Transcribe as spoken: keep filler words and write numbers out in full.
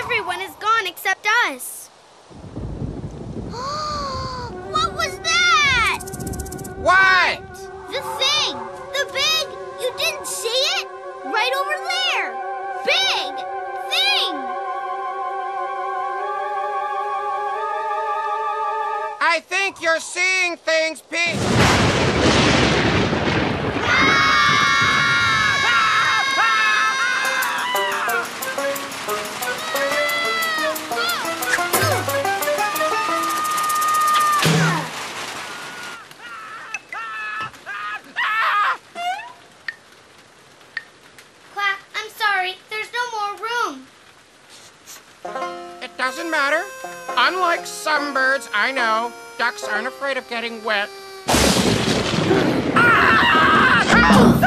Everyone is gone except us. What was that? What? The thing! The big... You didn't see it? Right over there! Big thing! I think you're seeing things, Pete. Quack, I'm sorry. There's no more room. It doesn't matter. Unlike some birds I know, ducks aren't afraid of getting wet. Ah!